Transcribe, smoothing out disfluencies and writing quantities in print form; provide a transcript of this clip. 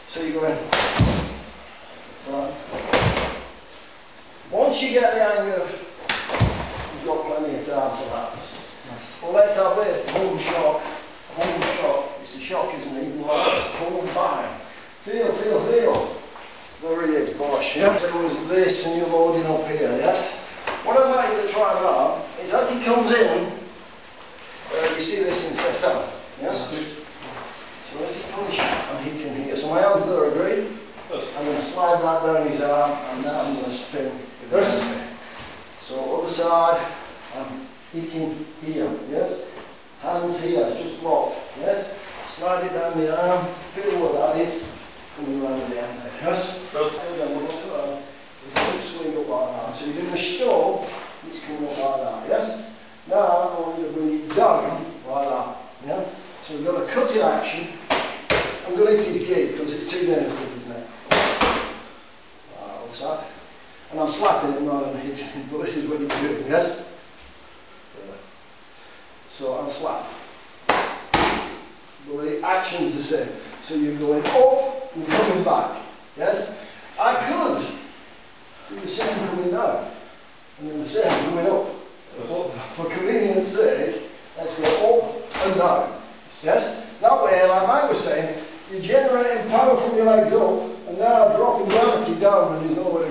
So you go in. Right. Once you get the hang of, you've got plenty of time for that. Well, let's have it. Home shock. Home shock. It's a shock, isn't it? Even like this. Home bang. Feel, feel, feel. There he is, bosh. Yeah? So it was this and you're loading up here, yes? What I'd like you to try now is as he comes in, you see this in set down, yes? So as he comes, I'm hitting here. So my hands there, agree? I'm going to slide that down his arm and now I'm going to spin this way. So other side, I'm hitting here, yes? Hands here, just locked, yes? Slide it down the arm, feel what that is, coming around the end there, yes? Again, we'll look around, it's swing up like that. So you're doing a stone, it's coming up like that, yes? Now I want you to bring it down like that, yeah? So we've got a cutting action. I'm going to hit his gate because it's too negative, isn't it? Other side. And I'm slapping him rather than hitting him, but this is what you're doing, yes? So I'm slap. But the action's the same. So you're going up and coming back, yes? I could do the same coming down, and then the same coming up. But for convenience sake, let's go up and down, yes? That way, like Mike was saying, you're generating power from your legs up, and now dropping gravity down, and there's nowhere to